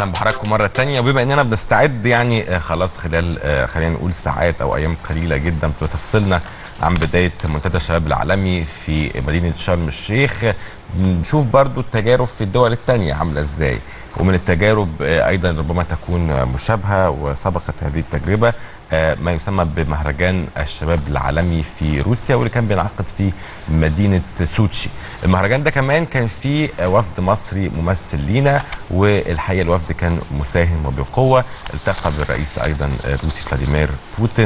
اهلا بحضراتكم مره ثانيه. وبما اننا بنستعد يعني خلاص خلال خلينا نقول ساعات او ايام قليله جدا بتفصلنا عن بدايه منتدى الشباب العالمي في مدينه شرم الشيخ، بنشوف برضو التجارب في الدول الثانيه عامله ازاي، ومن التجارب ايضا ربما تكون مشابهه وسبقت هذه التجربه ما يسمى بمهرجان الشباب العالمي في روسيا، واللي كان بينعقد في مدينه سوتشي. المهرجان ده كمان كان فيه وفد مصري ممثل لينا، والحقيقه الوفد كان مساهم وبقوه، التقى بالرئيس ايضا الروسي فلاديمير بوتين،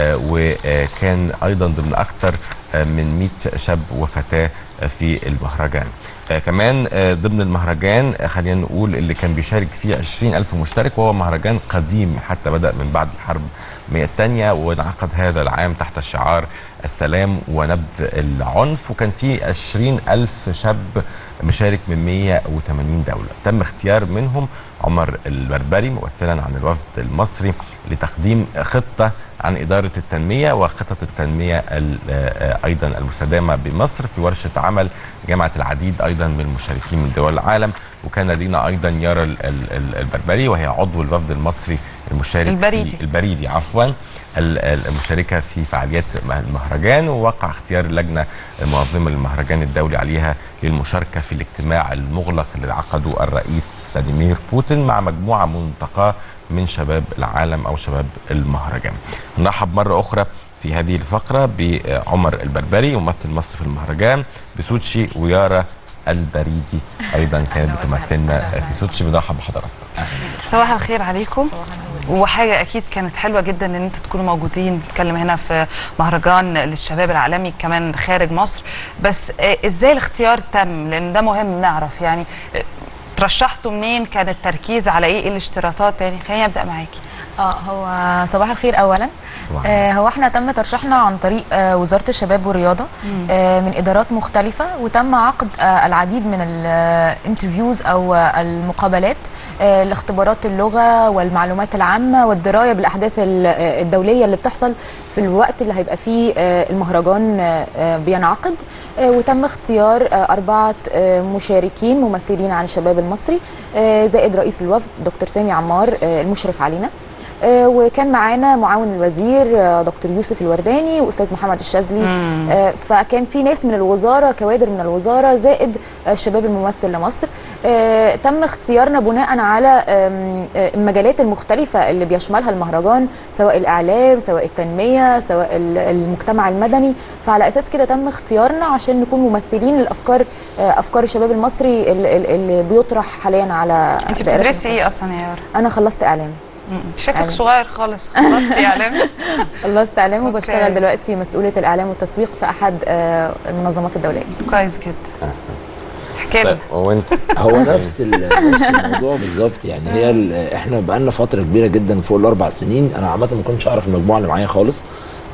وكان ايضا ضمن اكثر من 100 شاب وفتاه في المهرجان. كمان ضمن المهرجان خلينا نقول اللي كان بيشارك فيه 20,000 مشترك، وهو مهرجان قديم حتى بدأ من بعد الحرب الثانية، وانعقد هذا العام تحت شعار السلام ونبذ العنف، وكان فيه 20,000 شاب مشارك من 180 دولة. تم اختيار منهم عمر البربري ممثلا عن الوفد المصري لتقديم خطة عن إدارة التنمية وخطط التنمية أيضا المستدامة بمصر في ورشة عمل جمعت العديد أيضا من المشاركين من دول العالم. وكان لدينا أيضا يارا البربري، وهي عضو الوفد المصري المشارك البريدي عفوا المشاركة في فعاليات المهرجان، ووقع اختيار اللجنة المنظمة للمهرجان الدولي عليها للمشاركة في الاجتماع المغلق اللي عقده الرئيس فلاديمير بوتين مع مجموعة منتقاة من شباب العالم أو شباب المهرجان. نرحب مرة أخرى في هذه الفقرة بعمر البربري ممثل مصر في المهرجان بسوتشي، ويارا البريدي ايضا كانت بتمثلنا في سوتشي. بنرحب بحضراتكم. صباح الخير عليكم. وحاجه اكيد كانت حلوه جدا ان انتوا تكونوا موجودين، نتكلم هنا في مهرجان للشباب العالمي كمان خارج مصر. بس ازاي الاختيار تم؟ لان ده مهم نعرف، يعني ترشحتوا منين؟ كان التركيز على ايه الاشتراطات؟ يعني خليني ابدا معاكي. هو صباح الخير اولا. هو احنا تم ترشيحنا عن طريق وزاره الشباب والرياضه من ادارات مختلفه، وتم عقد العديد من الانترفيوز او المقابلات لاختبارات اللغه والمعلومات العامه والدرايه بالاحداث الدوليه اللي بتحصل في الوقت اللي هيبقى فيه المهرجان بينعقد. وتم اختيار 4 مشاركين ممثلين عن الشباب المصري زائد رئيس الوفد دكتور سامي عمار المشرف علينا، وكان معانا معاون الوزير دكتور يوسف الورداني واستاذ محمد الشاذلي. فكان في ناس من الوزاره، كوادر من الوزاره، زائد الشباب الممثل لمصر. تم اختيارنا بناء على المجالات المختلفه اللي بيشملها المهرجان، سواء الاعلام سواء التنميه سواء المجتمع المدني. فعلى اساس كده تم اختيارنا عشان نكون ممثلين للافكار، افكار الشباب المصري اللي بيطرح حاليا على. انت بتدرسي ايه اصلا يا يارا؟ انا خلصت اعلام. شكلك صغير خالص. خلصتي اعلام؟ خلصت اعلام وبشتغل دلوقتي مسؤولة الاعلام والتسويق في احد المنظمات الدوليه. كويس جدا. احكي لنا. وانت؟ هو نفس الموضوع بالظبط. يعني هي احنا بقالنا فتره كبيره جدا فوق ال4 سنين. انا عامه ما كنتش اعرف المجموعه اللي معايا خالص.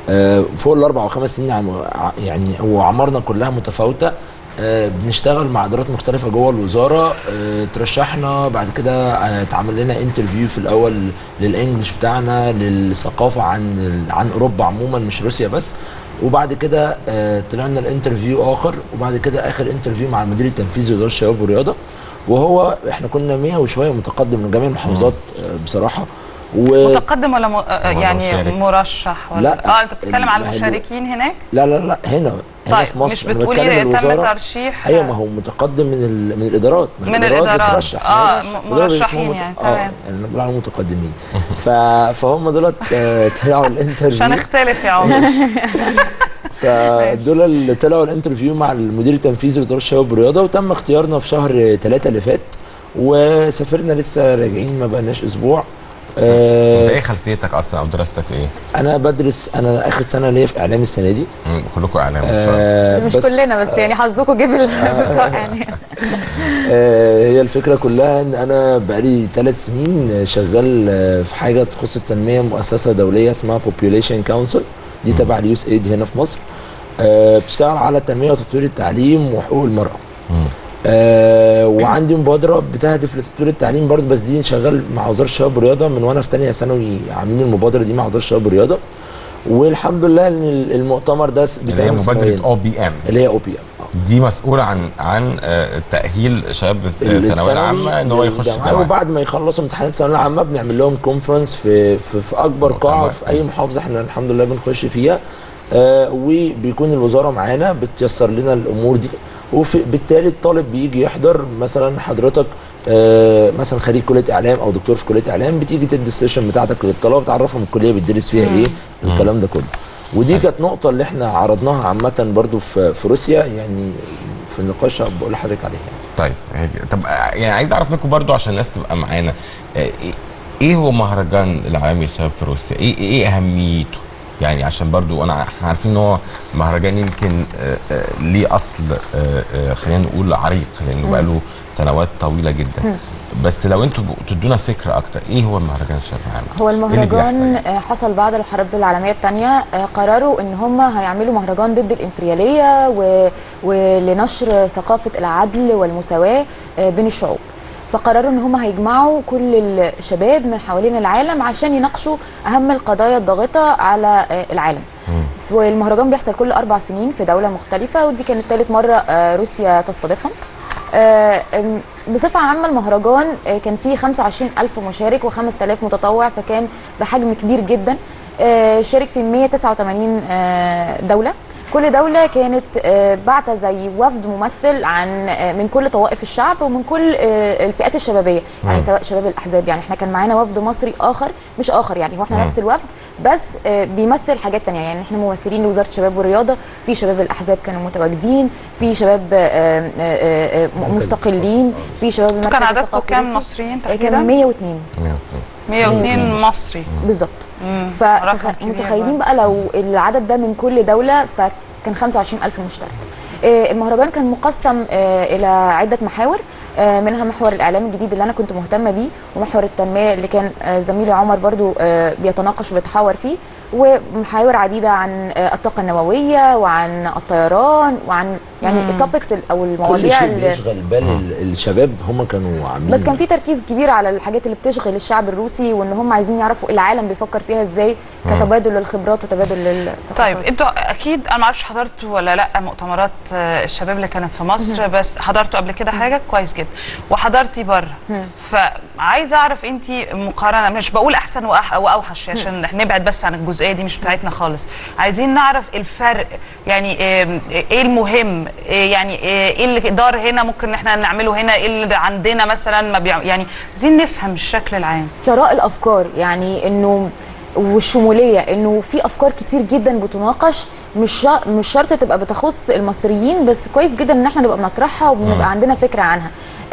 فوق ال4 و5 سنين يعني هو اعمارنا كلها متفاوته. بنشتغل مع ادارات مختلفه جوه الوزاره. ترشحنا بعد كده اتعمل لنا انترفيو في الاول للانجليش بتاعنا، للثقافه عن اوروبا عموما مش روسيا بس. وبعد كده طلعنا الانترفيو اخر، وبعد كده اخر انترفيو مع المدير التنفيذي لوزاره الشباب والرياضه. وهو احنا كنا 100 وشويه متقدم من جميع المحافظات بصراحه. متقدم ولا يعني مرشح ولا؟ لا انت بتتكلم على المشاركين هناك؟ لا هنا طيب في مصر. مش بتقولي تم ترشيح؟ ايوه، ما هو متقدم من الادارات. من الادارات بترشح مرشحين يعني. تمام. يعني بنقول عليهم متقدمين. فهم دولت طلعوا الانترفيو. مش هنختلف يا عمر. فدول اللي طلعوا الانترفيو مع المدير التنفيذي لوزاره الشباب والرياضه، وتم اختيارنا في شهر 3 اللي فات، وسافرنا لسه راجعين ما بقناش اسبوع. انت ايه خلفيتك اصلا او دراستك ايه؟ انا بدرس، انا اخر سنه ليا في اعلام السنه دي. كلكم اعلام ان شاء الله. مش كلنا بس يعني حظكم جه في يعني. هي الفكره كلها ان انا بقالي 3 سنين شغال في حاجه تخص التنميه، مؤسسه دوليه اسمها Population Council، دي تبع اليوس ايد هنا في مصر. بتشتغل على التنميه وتطوير التعليم وحقوق المراه. وعندي مبادره بتهدف لتطوير التعليم برضه، بس دي شغال مع وزاره الشباب والرياضه من وانا في ثانيه ثانوي، عاملين المبادره دي مع وزاره الشباب والرياضه. والحمد لله ان المؤتمر ده اللي هي مبادره OBM، اللي هي OBM دي مسؤوله عن تاهيل شباب الثانويه العامه ان هو يخش الجامعه. وبعد ما يخلصوا امتحانات الثانويه العامه بنعمل لهم كونفرنس في اكبر قاعه في اي محافظه احنا الحمد لله بنخش فيها، وبيكون الوزاره معانا بتيسر لنا الامور دي، وبالتالي الطالب بيجي يحضر. مثلا حضرتك مثلا خريج كليه اعلام او دكتور في كليه اعلام، بتيجي تدي السيشن بتاعتك للطلبه، بتعرفهم الكليه بتدرس فيها ايه الكلام ده كله. ودي كانت نقطه اللي احنا عرضناها عامه برضو في روسيا، يعني في النقاش بقول لحضرتك عليها. طيب يعني عايز اعرف منكم برضو عشان الناس تبقى معانا، ايه هو مهرجان العالمي للشباب في روسيا؟ ايه اهميته؟ يعني عشان برضو احنا عارفين ان هو مهرجان يمكن ليه اصل خلينا نقول عريق، لانه بقى له سنوات طويله جدا. بس لو انتوا تدونا فكره اكتر، ايه هو المهرجان الشباب العالمي؟ هو المهرجان حصل بعد الحرب العالميه الثانيه، قرروا ان هم هيعملوا مهرجان ضد الامبرياليه ولنشر ثقافه العدل والمساواه بين الشعوب. فقرروا ان هم هيجمعوا كل الشباب من حوالين العالم عشان يناقشوا اهم القضايا الضاغطه على العالم. والمهرجان بيحصل كل 4 سنين في دوله مختلفه، ودي كانت ثالث مره روسيا تستضيفهم. بصفه عامه المهرجان كان فيه 25,000 مشارك و5,000 متطوع، فكان بحجم كبير جدا. شارك في 189 دوله. كل دولة كانت بعتة زي وفد ممثل من كل طوائف الشعب ومن كل الفئات الشبابية، يعني سواء شباب الأحزاب. يعني احنا كان معانا وفد مصري يعني هو احنا نفس الوفد بس بيمثل حاجات تانية. يعني احنا ممثلين لوزارة الشباب والرياضة، في شباب الأحزاب كانوا متواجدين، في شباب مستقلين، في شباب المركز كان عددكم كام مصريين تقريبا؟ كان 102. 102 مصري بالظبط. فمتخيلين بقى لو العدد ده من كل دولة، فكان 25,000 مشترك. المهرجان كان مقسم إلى عدة محاور، منها محور الإعلام الجديد اللي أنا كنت مهتمة بيه، ومحور التنمية اللي كان زميلي عمر برضو بيتناقش وبيتحاور فيه، ومحاور عديدة عن الطاقة النووية وعن الطيران وعن يعني التوبكس او المواضيع اللي بيشغل بال الشباب هم كانوا عاملين. بس كان في تركيز كبير على الحاجات اللي بتشغل الشعب الروسي، وان هم عايزين يعرفوا العالم بيفكر فيها ازاي كتبادل للخبرات وتبادل للثقافات. طيب انتوا اكيد انا ما اعرفش حضرتوا ولا لا مؤتمرات الشباب اللي كانت في مصر، بس حضرتوا قبل كده حاجه كويس جدا وحضرتي بره، فعايزه اعرف انت مقارنه، مش بقول احسن واوحش عشان نبعد بس عن الجزئيه دي مش بتاعتنا خالص، عايزين نعرف الفرق، يعني ايه المهم، يعني ايه اللي دار هنا ممكن احنا نعمله هنا، ايه اللي عندنا مثلا ما يعني عايزين نفهم الشكل العام. ثراء الافكار، يعني انه والشموليه، انه في افكار كتير جدا بتناقش، مش شرط تبقى بتخص المصريين، بس كويس جدا ان احنا نبقى بنطرحها وبنبقى عندنا فكره عنها.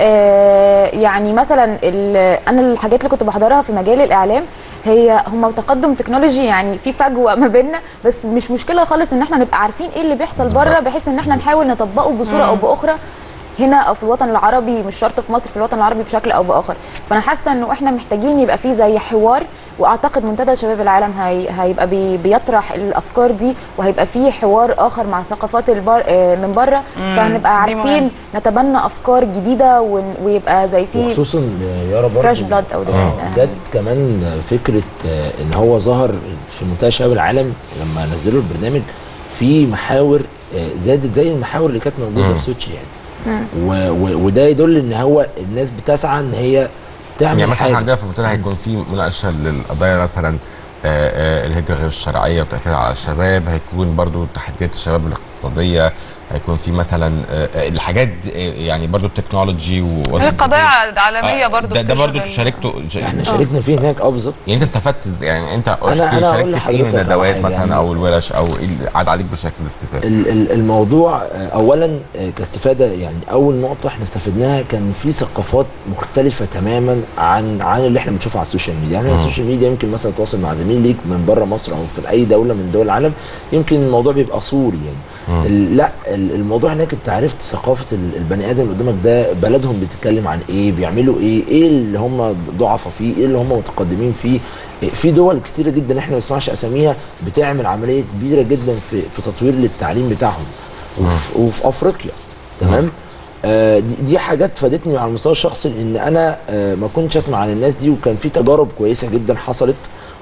يعني مثلا انا الحاجات اللي كنت بحضرها في مجال الاعلام هم تقدم تكنولوجي، يعني في فجوه ما بيننا، بس مش مشكله خالص ان احنا نبقى عارفين ايه اللي بيحصل بره، بحيث ان احنا نحاول نطبقه بصوره او باخرى هنا او في الوطن العربي، مش شرط في مصر، في الوطن العربي بشكل او باخر. فانا حاسه انه احنا محتاجين يبقى في زي حوار، واعتقد منتدى شباب العالم هيبقى بيطرح الافكار دي، وهيبقى في حوار اخر مع ثقافات من بره، فهنبقى عارفين نتبنى افكار جديده ويبقى زي في خصوصا يا رب فريش بلاد او جت كمان فكره ان هو ظهر في منتدى شباب العالم لما نزلوا البرنامج في محاور زادت زي المحاور اللي كانت موجوده في سوتشي يعني. وده يدل ان هو الناس بتسعى ان هي تعمل يعني مثلا حاجه. عندنا في المنتدى هيكون في مناقشه للقضايا مثلا الهجره غير الشرعيه وتاثيرها على الشباب، هيكون برضو تحديات الشباب الاقتصاديه، هيكون في مثلا الحاجات يعني برضو التكنولوجي قضايا عالميه برضو ده برضو شاركتوا احنا شاركنا فيه هناك بالظبط. يعني انت استفدت يعني انت أنا شاركت في ايه الندوات مثلا يعني او الورش او ايه اللي عاد عليك بشكل استفاده؟ الموضوع اولا كاستفاده، يعني اول نقطه احنا استفدناها كان في ثقافات مختلفه تماما عن اللي احنا بنشوفه على السوشيال ميديا. يعني السوشيال ميديا يمكن مثلا تواصل مع زميل ليك من بره مصر او في اي دوله من دول العالم، يمكن الموضوع بيبقى صوري يعني. لا الموضوع هناك انت عرفت ثقافه البني ادم اللي قدامك ده، بلدهم بتتكلم عن ايه، بيعملوا ايه اللي هم ضعفاء فيه، ايه اللي هم متقدمين فيه. في دول كتيره جدا احنا ما نسمعش اساميها بتعمل عمليه كبيره جدا في تطوير للتعليم بتاعهم وفي افريقيا. تمام. دي حاجات فادتني على المستوى الشخصي، ان انا ما كنتش اسمع عن الناس دي، وكان في تجارب كويسه جدا حصلت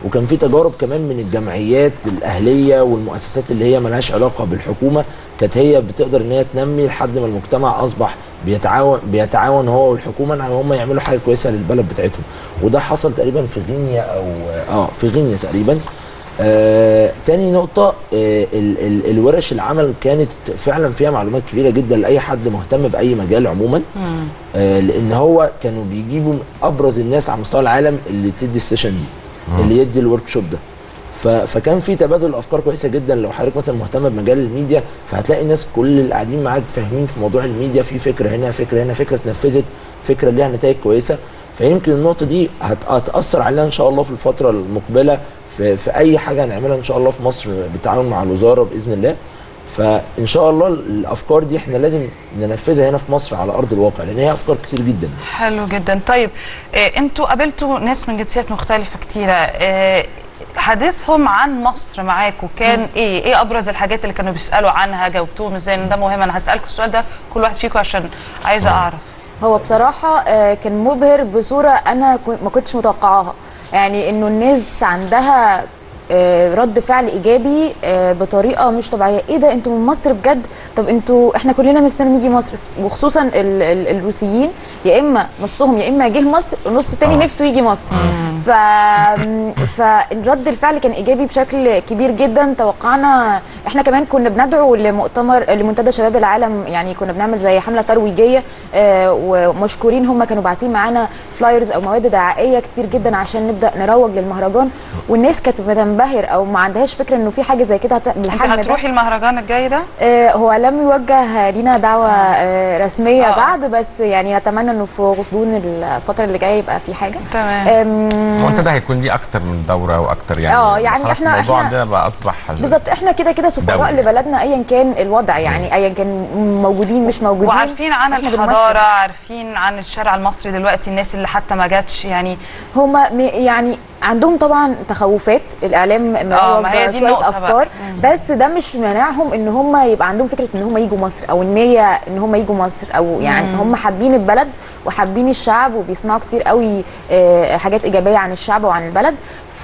وكان في تجارب كمان من الجمعيات الاهليه والمؤسسات اللي هي ملهاش علاقه بالحكومه، كانت هي بتقدر ان هي تنمي لحد ما المجتمع اصبح بيتعاون هو والحكومه ان هم يعملوا حاجه كويسه للبلد بتاعتهم. وده حصل تقريبا في غينيا او في غينيا تقريبا. تاني نقطة، الورش العمل كانت فعلا فيها معلومات كبيرة جدا لأي حد مهتم بأي مجال عموما. لأن هو كانوا بيجيبوا أبرز الناس على مستوى العالم اللي تدي السيشن دي، اللي يدي الورك شوب ده. فكان في تبادل افكار كويسه جدا. لو حضرتك مثلا مهتم بمجال الميديا، فهتلاقي الناس كل اللي قاعدين معاك فاهمين في موضوع الميديا، في فكره هنا فكره هنا، فكره اتنفذت، فكره ليها نتائج كويسه. فيمكن النقطه دي هتاثر علينا ان شاء الله في الفتره المقبله في اي حاجه هنعملها ان شاء الله في مصر بالتعاون مع الوزاره باذن الله. فان شاء الله الافكار دي احنا لازم ننفذها هنا في مصر على ارض الواقع، لان هي افكار كتير جدا. حلو جدا. طيب انتوا قابلتوا ناس من جنسيات مختلفه كتيره، حديثهم عن مصر معاكم كان ايه ابرز الحاجات اللي كانوا بيسالوا عنها؟ جاوبتوهم ازاي؟ ده مهم، انا هسالكم السؤال ده كل واحد فيكم عشان عايزه اعرف. هو بصراحه كان مبهر بصوره انا ما كنتش متوقعاها، يعني انه الناس عندها رد فعل ايجابي بطريقه مش طبيعيه. ايه ده، انتوا من مصر بجد؟ طب انتوا، احنا كلنا نفسنا نيجي مصر، وخصوصا الروسيين يا اما نصهم يا اما جه مصر، النص الثاني نفسه يجي مصر. فالرد الفعل كان ايجابي بشكل كبير جدا. توقعنا، احنا كمان كنا بندعو لمنتدى شباب العالم، يعني كنا بنعمل زي حمله ترويجيه، ومشكورين هم كانوا باعتين معانا فلايرز او مواد دعائيه كتير جدا عشان نبدا نروج للمهرجان. والناس كانت بتنبهر او ما عندهاش فكره انه في حاجه زي كده بالحجم ده. هتروحي المهرجان الجاي ده؟ هو لم يوجه لينا دعوه رسميه بعد، بس يعني نتمنى انه في غضون الفتره اللي جايه يبقى في حاجه. تمام. المنتدى هيكون ليه اكتر من دوره واكتر، يعني يعني احنا الموضوع عندنا بقى اصبح بالظبط. احنا كده سفراء لبلدنا ايا كان الوضع، يعني ايا كان موجودين مش موجودين، وعارفين عن الحضاره، عارفين عن الشارع المصري دلوقتي. الناس اللي حتى ما جاتش يعني هم يعني عندهم طبعا تخوفات، الاعلام مروج شويه افكار، بس ده مش مانعهم ان هم يبقى عندهم فكره ان هم يجوا مصر، او النيه ان هم يجوا مصر، او يعني هم حابين البلد وحابين الشعب، وبيسمعوا كتير قوي حاجات ايجابيه عن الشعب وعن البلد،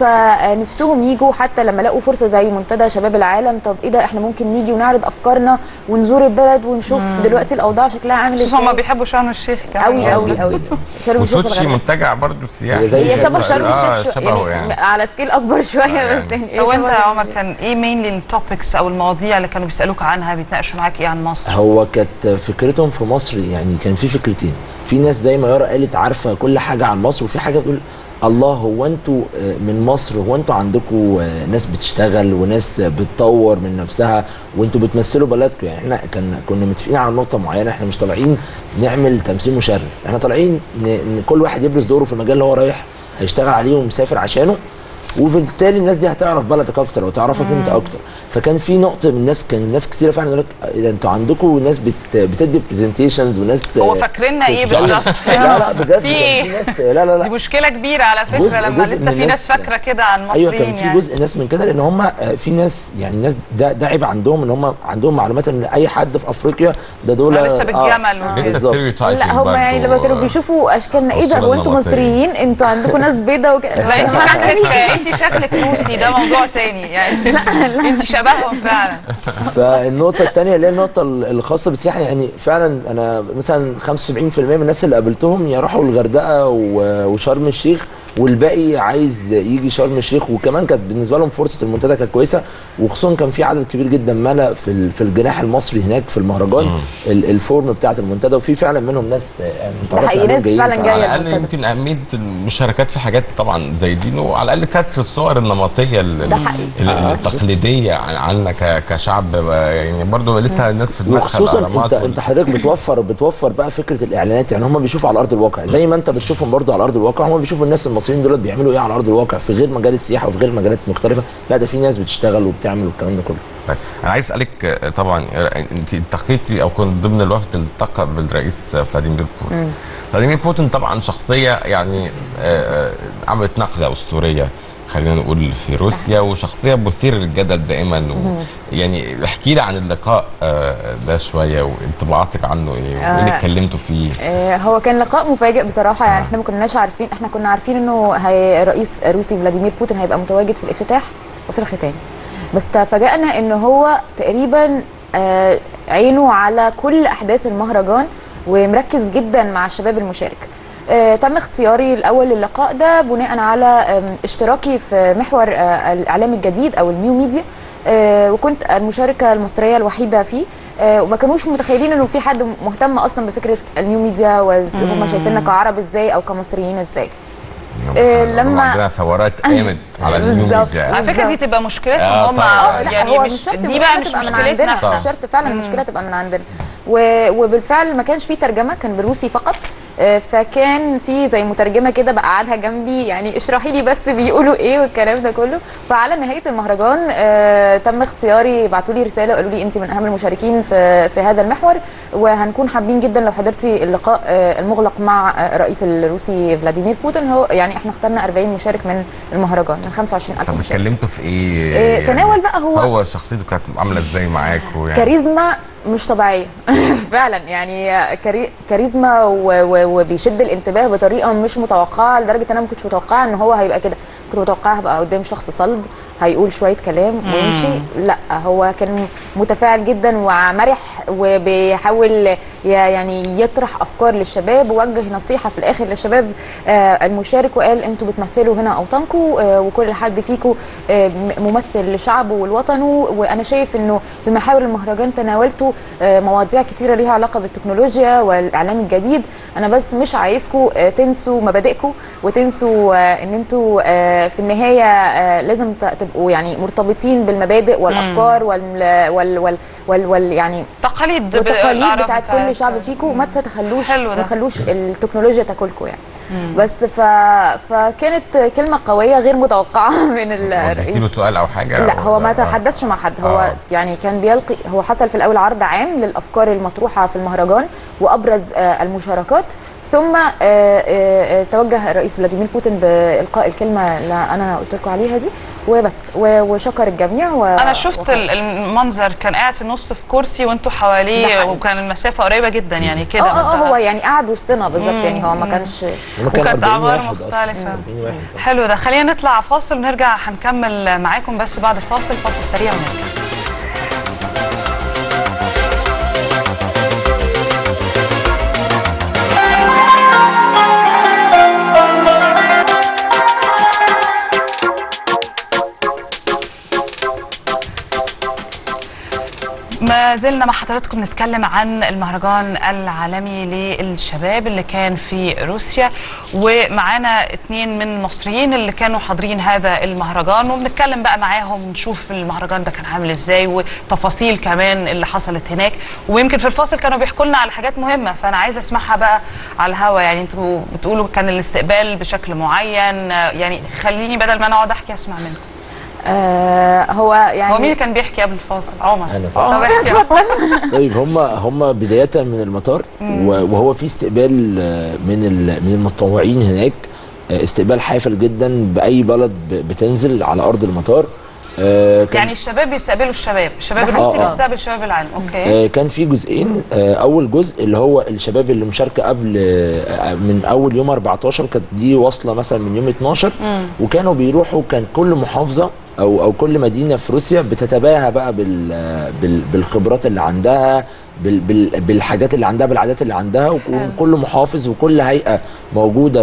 فنفسهم يجوا. حتى لما لقوا فرصه زي منتدى شباب العالم، طب ايه ده، احنا ممكن نيجي ونعرض افكارنا ونزور البلد ونشوف دلوقتي الاوضاع شكلها عامل ازاي. هم بيحبوا شرم الشيخ كمان قوي قوي قوي. شرم الشيخ وسوتشي منتجع برضه سياحي، هي شبه شرم الشيخ يعني على سكيل اكبر شويه. بس يعني هو انت يا عمر كان ايه مينلي التوبكس او المواضيع اللي كانوا بيسالوك عنها، بيتناقشوا معاك ايه عن مصر؟ هو كانت فكرتهم في مصر، يعني كان في فكرتين. في ناس زي ما يارا قالت عارفه كل حاجه عن مصر، وفي حاجه بتقول الله، هو انتوا من مصر، هو انتوا عندكم ناس بتشتغل وناس بتطور من نفسها وانتوا بتمثلوا بلدكم. يعني احنا كنا متفقين على نقطه معينه، احنا مش طالعين نعمل تمثيل مشرف، احنا طالعين ان كل واحد يبرز دوره في المجال اللي هو رايح هيشتغل عليه ومسافر عشانه، وبالتالي الناس دي هتعرف بلدك اكتر وتعرفك انت اكتر. فكان في نقطه من الناس، كان ناس كتيره فعلا يقول لك انتوا عندكم ناس بتدي برزنتيشنز وناس هو فاكريننا ايه بالظبط؟ لا بجد في ناس لا دي مشكله كبيره على فكره لما لسه في ناس فاكره كده عن المصريين. ايوه كان في جزء ناس من كده، لان هم في ناس، يعني الناس ده عيب عندهم ان هم عندهم معلومات ان اي حد في افريقيا ده دول لسه بالجمل لسه. لا هم يعني لما كانوا بيشوفوا اشكالنا، ايه ده، هو انتوا مصريين، انتوا عندكم ناس بيضاء لا انت شكلك روسي، ده موضوع تاني يعني. لا انت شبههم فعلا. فالنقطه الثانيه اللي هي النقطه الخاصه بالسياحه، يعني فعلا انا مثلا 75% من الناس اللي قابلتهم يروحوا الغردقه وشرم الشيخ، والباقي عايز يجي شرم الشيخ. وكمان كانت بالنسبه لهم فرصه المنتدى كانت كويسه، وخصوصا كان في عدد كبير جدا ملا في الجناح المصري هناك في المهرجان الفورم بتاعه المنتدى، وفي فعلا منهم ناس يعني ناس فعلا جايه. على الاقل يمكن اهميه المشاركات في حاجات طبعا زي دي، وعلى الاقل كسر الصور النمطيه التقليديه عنا كشعب، يعني برضه لسه الناس في دماغها وخصوصا انت حضرتك بتوفر بقى فكره الاعلانات، يعني هم بيشوفوا على ارض الواقع زي ما انت بتشوفهم برضه على ارض الواقع، هم بيشوفوا الناس المصريين دول بيعملوا ايه على ارض الواقع في غير مجال السياحه وفي غير مجالات مختلفه. لا ده في ناس بتشتغل وبتعمل والكلام ده كله. طيب انا عايز اسالك، طبعا انت التقيتي او كنت ضمن الوفد اللي التقى بالرئيس فلاديمير بوتين. فلاديمير بوتين طبعا شخصيه يعني عملت نقله اسطوريه خلينا نقول في روسيا، وشخصيه مثيره للجدل دائما يعني احكي لي عن اللقاء ده شويه وانطباعاتك عنه ايه وايه اللي اتكلمتوا فيه. هو كان لقاء مفاجئ بصراحه، يعني احنا ما كناش عارفين، احنا كنا عارفين انه الرئيس الروسي فلاديمير بوتين هيبقى متواجد في الافتتاح وفي الختام، بس تفاجأنا ان هو تقريبا عينه على كل احداث المهرجان ومركز جدا مع الشباب المشارك. تم اختياري الاول للقاء ده بناء على اشتراكي في محور الاعلام الجديد او النيو ميديا، وكنت المشاركه المصريه الوحيده فيه، وما كانوش متخيلين انه في حد مهتم اصلا بفكره النيو ميديا، وهم شايفيننا كعرب ازاي او كمصريين ازاي. لما عندنا ثورات قامت على النيو ميديا على فكره دي تبقى مشكلتهم هم، يعني مش شرط دي بقى مش مشكلتنا، مش شرط فعلا المشكله تبقى من عندنا. وبالفعل ما كانش في ترجمه، كان بالروسي فقط، فكان في زي مترجمه كده بقى قاعدها جنبي، يعني اشرحي لي بس بيقولوا ايه والكلام ده كله. فعلى نهايه المهرجان تم اختياري، بعتوا لي رساله قالوا لي انت من اهم المشاركين في هذا المحور، وهنكون حابين جدا لو حضرتي اللقاء المغلق مع الرئيس الروسي فلاديمير بوتين. هو يعني احنا اخترنا 40 مشارك من المهرجان من 25,000 مشارك. طب اتكلمتوا في ايه؟ يعني تناول بقى هو شخصيته كانت عامله ازاي معاكوا؟ يعني كاريزما مش طبيعيه فعلا، يعني كاريزما وبيشد الانتباه بطريقه مش متوقعه، لدرجه انا ما كنتش متوقعه ان هو هيبقى كده. كنت متوقعه هبقى قدام شخص صلب هيقول شويه كلام ويمشي، لا هو كان متفاعل جدا ومرح، وبيحاول يعني يطرح افكار للشباب، ووجه نصيحه في الاخر للشباب المشارك، وقال انتوا بتمثلوا هنا اوطانكم، وكل حد فيكم ممثل لشعبه ولوطنه. وانا شايف انه في محاور المهرجان تناولتوا مواضيع كتيره ليها علاقه بالتكنولوجيا والاعلام الجديد. انا بس مش عايزكم تنسوا مبادئكم وتنسوا ان انتوا في النهايه لازم تبقوا يعني مرتبطين بالمبادئ والافكار وال يعني التقاليد بتاعت كل شعب فيكم، ما تخلوش التكنولوجيا تاكلكم يعني. بس فكانت كلمه قويه غير متوقعه من الرئيس. قلت له سؤال او حاجه؟ لا هو ما تحدثش مع حد، هو يعني كان بيلقي، هو حصل في الاول عرض عام للافكار المطروحه في المهرجان وابرز المشاركات، ثم توجه الرئيس فلاديمير بوتين بالقاء الكلمه اللي انا قلت لكم عليها دي وبس، وشكر الجميع. انا شفت المنظر، كان قاعد في النص في كرسي وانتوا حواليه، وكان المسافه قريبه جدا يعني كده هو يعني قاعد وسطنا بالظبط، يعني هو ما كانش، وكانت اعمار مختلفه. حلو ده. خلينا نطلع فاصل ونرجع هنكمل معاكم، بس بعد الفاصل فاصل سريع ونرجع. ما زلنا مع حضراتكم نتكلم عن المهرجان العالمي للشباب اللي كان في روسيا، ومعانا 2 من المصريين اللي كانوا حاضرين هذا المهرجان، وبنتكلم بقى معاهم نشوف المهرجان ده كان عامل ازاي وتفاصيل كمان اللي حصلت هناك. ويمكن في الفاصل كانوا بيحكوا لنا على حاجات مهمه، فانا عايزه اسمعها بقى على الهوا. يعني انتوا بتقولوا كان الاستقبال بشكل معين، يعني خليني بدل ما انا اقعد احكي اسمع منكم. هو يعني هو مين كان بيحكي قبل الفاصل؟ عمر. طب احكي. طيب هم بدايه من المطار، وهو في استقبال من المتطوعين هناك، استقبال حافل جدا باي بلد بتنزل على ارض المطار. يعني الشباب بيستقبلوا الشباب الروسي بيستقبل شباب العالم. اوكي. كان في جزئين. اول جزء اللي هو الشباب اللي مشاركه قبل من اول يوم 14، كانت دي واصله مثلا من يوم 12، وكانوا بيروحوا، كان كل محافظه او كل مدينه في روسيا بتتباهى بقى بالخبرات اللي عندها، بالحاجات اللي عندها، بالعادات اللي عندها، وكل محافظ وكل هيئه موجوده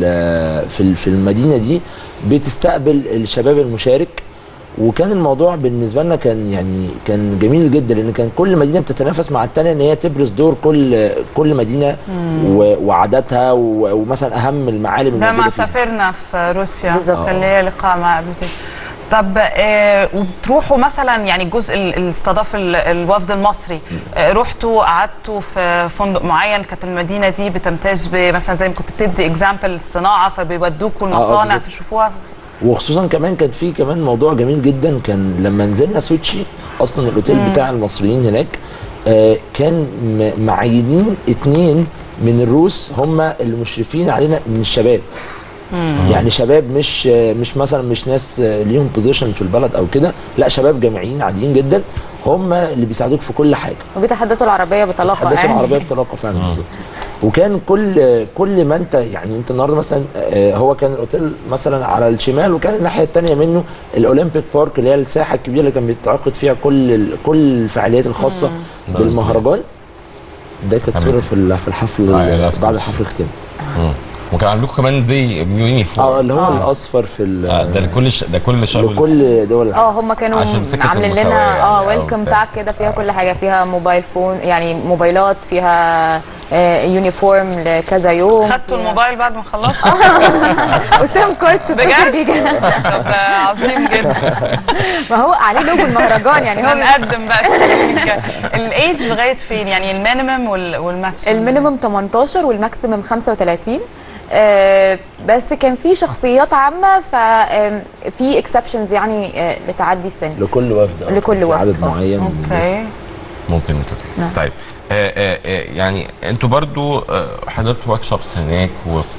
في المدينه دي بتستقبل الشباب المشارك. وكان الموضوع بالنسبه لنا كان جميل جدا، لان كان كل مدينه بتتنافس مع الثانيه ان هي تبرز دور كل مدينه وعاداتها، ومثلا اهم المعالم اللي لما سافرنا في روسيا كان ليا لقاء مع قبل كده. طب وبتروحوا مثلا، يعني الجزء اللي استضاف الوفد المصري، رحتوا قعدتوا في فندق معين، كانت المدينه دي بتمتاز مثلا زي ما كنت بتدي اكزامبل الصناعه، فبيودوكوا المصانع تشوفوها. وخصوصا كمان كان في كمان موضوع جميل جدا، كان لما نزلنا سوتشي اصلا الاوتيل بتاع المصريين هناك، كان معينين 2 من الروس هم المشرفين علينا من الشباب. يعني شباب مش مثلا مش ناس ليهم بوزيشن في البلد او كده، لا شباب جامعيين عاديين جدا هم اللي بيساعدوك في كل حاجه، وبيتحدثوا العربيه بطلاقه بيتحدثوا العربيه بطلاقه فعلا بالظبط. وكان كل ما انت يعني انت النهارده مثلا هو كان الاوتيل مثلا على الشمال، وكان الناحيه الثانيه منه الاولمبيك بارك اللي هي الساحه الكبيره اللي كان بيتعقد فيها كل الفعاليات الخاصه بالمهرجان. ده كانت صوره في الحفل بعد الحفل الختام. وكان عندكم كمان زي يونيفورم اللي هو الاصفر في ده لكل شباب لكل دول هم كانوا عاملين لنا ويلكم باك كده فيها كل حاجه، فيها موبايل فون يعني موبايلات، فيها يونيفورم لكذا يوم. خدتوا الموبايل بعد ما خلصتوا؟ وسام كارت 16 جيجا. طب ده عظيم جدا. ما هو عليه لوجو المهرجان يعني هو مقدم بقى. الايدج لغايه فين يعني؟ المينيمم والماكسيمم؟ المينيمم 18 والماكسيمم 35. بس كان في شخصيات عامه، ففي اكسبشنز يعني لتعدي السن لكل وفد لكل وفد عدد معين. اوكي ممكن تطلع. طيب يعني انتوا برضو حضرتوا ورك شوبس هناك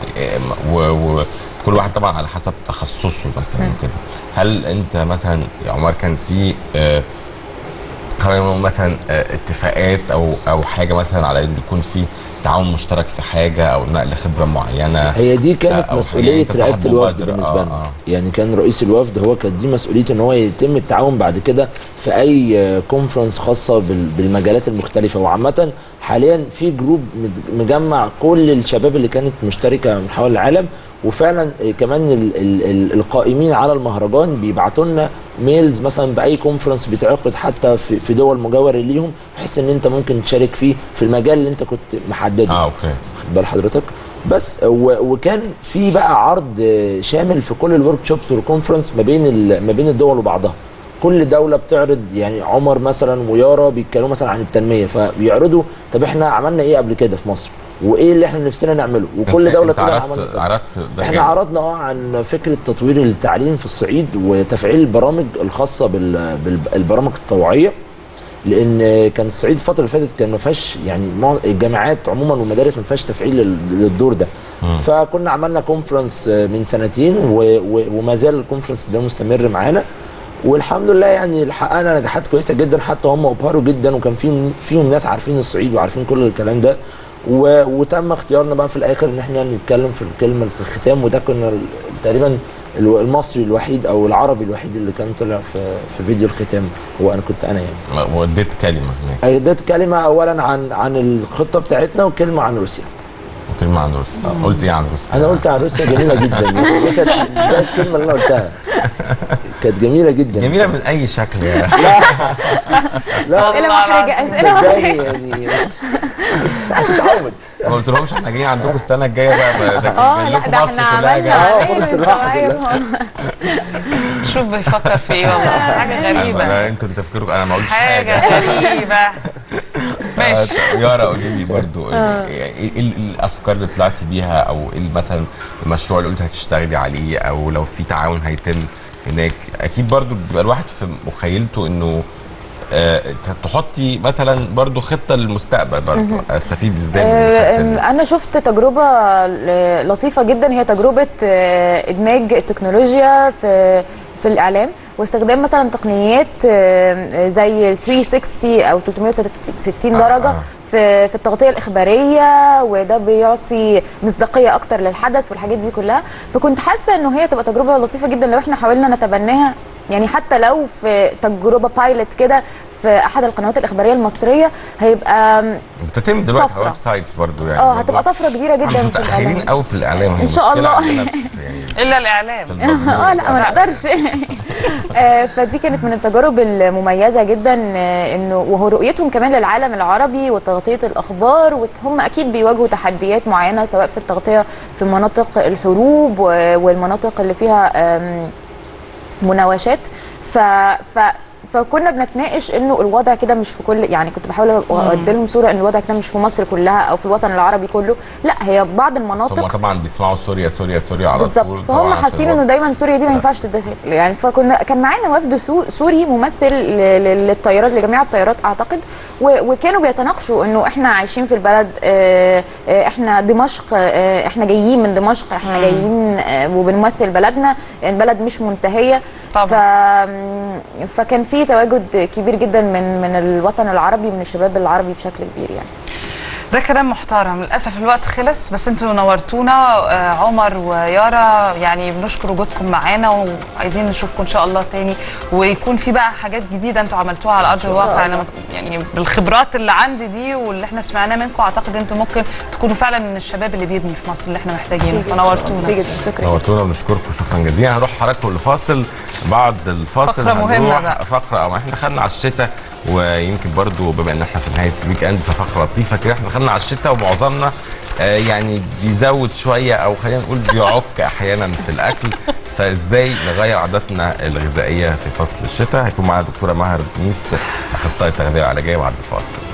وكل واحد طبعا على حسب تخصصه مثلا كده. هل انت مثلا يا عمر كان في خلينا نقول مثلا اتفاقات او حاجه مثلا على ان يكون في تعاون مشترك في حاجه او نقل خبره معينه؟ هي دي كانت مسؤوليه رئاسه الوفد بالنسبه لنا. يعني كان رئيس الوفد هو كانت دي مسؤوليته ان هو يتم التعاون بعد كده في اي كونفرنس خاصه بالمجالات المختلفه. وعامه حاليا في جروب مجمع كل الشباب اللي كانت مشتركه من حول العالم، وفعلا كمان القائمين على المهرجان بيبعتوا لنا ميلز مثلا باي كونفرنس بيتعقد حتى في دول مجاوره ليهم، بحيث ان انت ممكن تشارك فيه في المجال اللي انت كنت محدده. اوكي خد بال حضرتك. بس وكان في بقى عرض شامل في كل الورك شوبس والكونفرنس ما بين الدول وبعضها. كل دوله بتعرض، يعني عمر مثلا ويارا بيتكلموا مثلا عن التنميه، فبيعرضوا طب احنا عملنا ايه قبل كده في مصر وايه اللي احنا نفسنا نعمله، وكل دوله تقول عرضت احنا عرضنا عن فكره تطوير التعليم في الصعيد وتفعيل البرامج الخاصه بالبرامج التوعيه، لان كان الصعيد الفتره اللي فاتت كان ما فيهاش يعني الجامعات عموما والمدارس ما فيهاش تفعيل للدور ده. فكنا عملنا كونفرنس من سنتين وما زال الكونفرنس ده مستمر معانا، والحمد لله يعني حققنا نجاحات كويسه جدا، حتى هم ابهروا جدا، وكان فيهم ناس عارفين الصعيد وعارفين كل الكلام ده. وتم اختيارنا بقى في الاخر ان احنا نتكلم في الكلمه الختام، وده كنا تقريبا المصري الوحيد او العربي الوحيد اللي كان طلع في فيديو الختام. هو انا كنت يعني وديت كلمه هناك. اديت كلمه اولا عن الخطه بتاعتنا، وكلمه عن روسيا. كلمه عن روسيا. قلت ايه عن روسيا؟ انا قلت عن روسيا جميله جدا. دي كانت الكلمه اللي انا قلتها، كانت جميله جدا. جميله من اي شكل يعني. لا اسئله محرجه، اسئله محرجه يعني هتتعود. ما قلتلهمش احنا جايين عندكم السنه الجايه بقى؟ ده جاي لكم مصر كلها جايه. شوف بيفكر في ايه والله، حاجه غريبه. انتوا اللي تفكيركم، انا ما قلتش حاجه غريبه. ماشي يارا قولي لي برضو ايه الافكار اللي طلعتي بيها، او ايه مثلا المشروع اللي قلتي هتشتغلي عليه، او لو في تعاون هيتم هناك؟ اكيد برضو بيبقى الواحد في مخيلته انه تحطي مثلا برضو خطه للمستقبل برضو استفيد ازاي من المشروع. انا شفت تجربه لطيفه جدا، هي تجربه ادماج التكنولوجيا في الاعلام، واستخدام مثلا تقنيات زي 360 او 360 درجه في التغطيه الاخباريه، وده بيعطي مصداقيه اكتر للحدث والحاجات دي كلها. فكنت حاسه انه هي تبقى تجربه لطيفه جدا لو احنا حاولنا نتبناها، يعني حتى لو في تجربه بايلوت كده في احد القنوات الاخباريه المصريه، هيبقى بتتم دلوقتي ويب سايتس برضو يعني. هتبقى طفره كبيره جدا. مش متاخرين قوي في الاعلام ان شاء الله يعني الا الاعلام. لا ما نقدرش. فدي كانت من التجارب المميزه جدا، انه وهو رؤيتهم كمان للعالم العربي وتغطيه الاخبار، وهم اكيد بيواجهوا تحديات معينه سواء في التغطيه في مناطق الحروب والمناطق اللي فيها مناوشات. فكنا بنتناقش انه الوضع كده مش في كل، يعني كنت بحاول اودي لهم صوره ان الوضع كده مش في مصر كلها او في الوطن العربي كله، لا هي بعض المناطق. هم طبعا بيسمعوا سوريا سوريا سوريا على بالظبط، طول، فهم حاسين انه دايما سوريا دي ما ينفعش تتدخل يعني. كان معانا وفد سوري ممثل للطيارات، لجميع الطيارات اعتقد، وكانوا بيتناقشوا انه احنا عايشين في البلد، احنا دمشق، احنا جايين من دمشق، احنا جايين وبنمثل بلدنا، البلد مش منتهيه طبعا. فكان في تواجد كبير جدا من الوطن العربي، من الشباب العربي بشكل كبير يعني. ده كلام محترم. للاسف الوقت خلص، بس انتوا نورتونا عمر ويارا، يعني بنشكر وجودكم معانا وعايزين نشوفكم ان شاء الله تاني، ويكون في بقى حاجات جديده انتوا عملتوها على ارض الواقع. انا يعني بالخبرات اللي عندي دي واللي احنا سمعناه منكم، اعتقد انتوا ممكن تكونوا فعلا من الشباب اللي بيبني في مصر اللي احنا محتاجينه. فنورتونا. نورتونا ونشكركم شكرا جزيلا. هنروح حضراتكم لفاصل، بعد الفاصل فقره مهمه بقى، فقره او احنا دخلنا على الشتاء، ويمكن برضو بما ان احنا في نهايه الويك اند ففقره لطيفه كده. احنا دخلنا على الشتاء ومعظمنا يعني بيزود شويه او خلينا نقول بيعك احيانا في الاكل، فازاي نغير عاداتنا الغذائيه في فصل الشتاء؟ هيكون معانا دكتوره ماهر دنيس، اخصائيه تغذيه وعلاجيه بعد الفاصل.